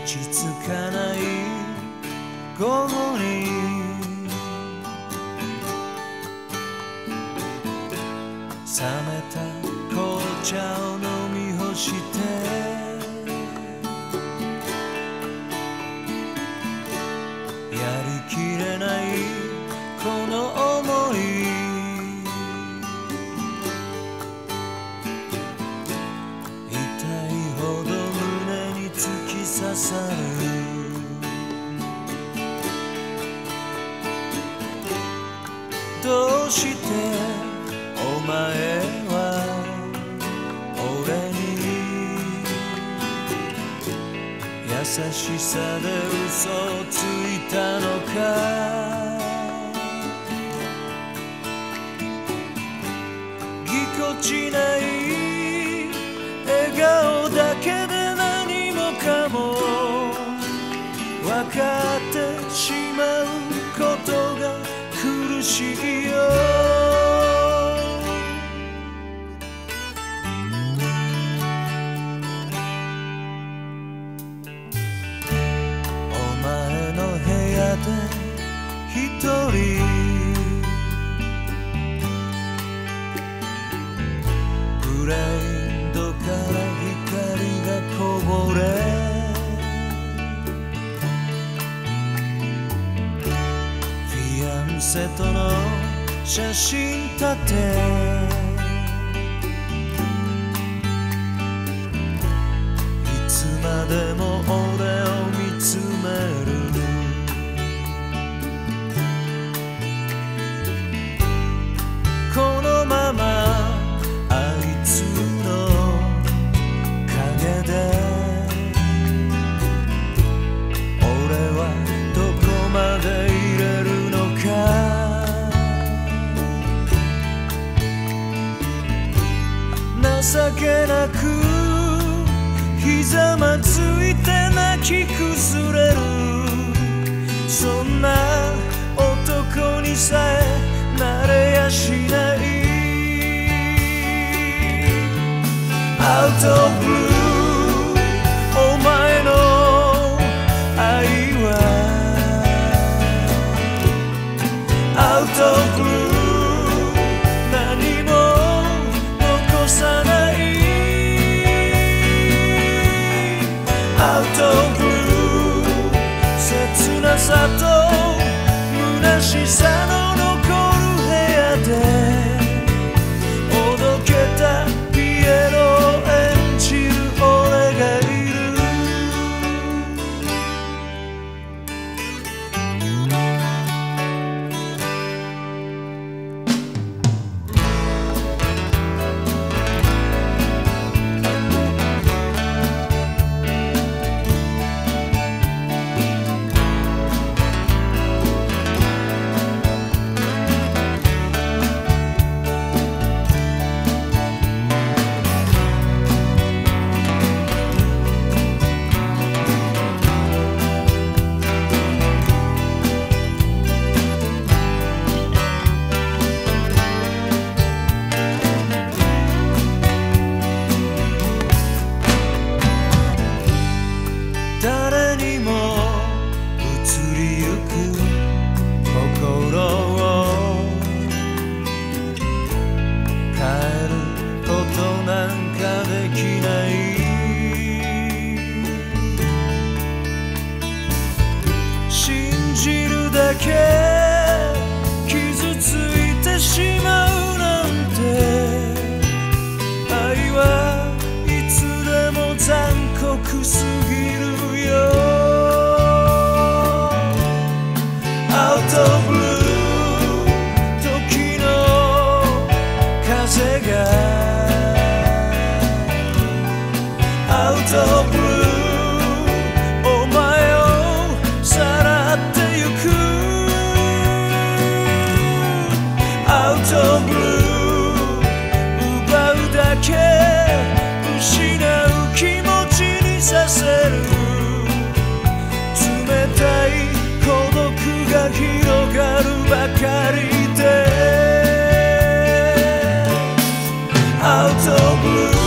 ち着かない午後に冷めた紅茶を飲み干してやりきれないこの想い痛いほど胸に突き刺さるどうしてお前は俺に優しさで嘘をついたのかぎこちない笑顔だけで何もかも分かってしまうことが苦しいよお前の部屋で一人ブラインドから光がこぼれフィアンセとの写真立ていつまでも俺を見つめるこのままあいつの影で俺はどこまでいれるのか情けなくひざまずいて泣き崩れるそんな男にさえなれやしない Out of blue お前の愛は Out of blue 何も残さない Out of blue 切なさと虚しさの残る部屋でおどけたピエロを演じる俺がいる誰にも移りゆく心を変えることなんかできない信じるだけ傷ついてしまうなんて愛はいつでも残酷すぎるOut of blue 時の風が Out of blue お前をさらってゆく Out of blue 奪うだけ失う気持ちにさせる冷たい孤独が広がるばかりで Out of blue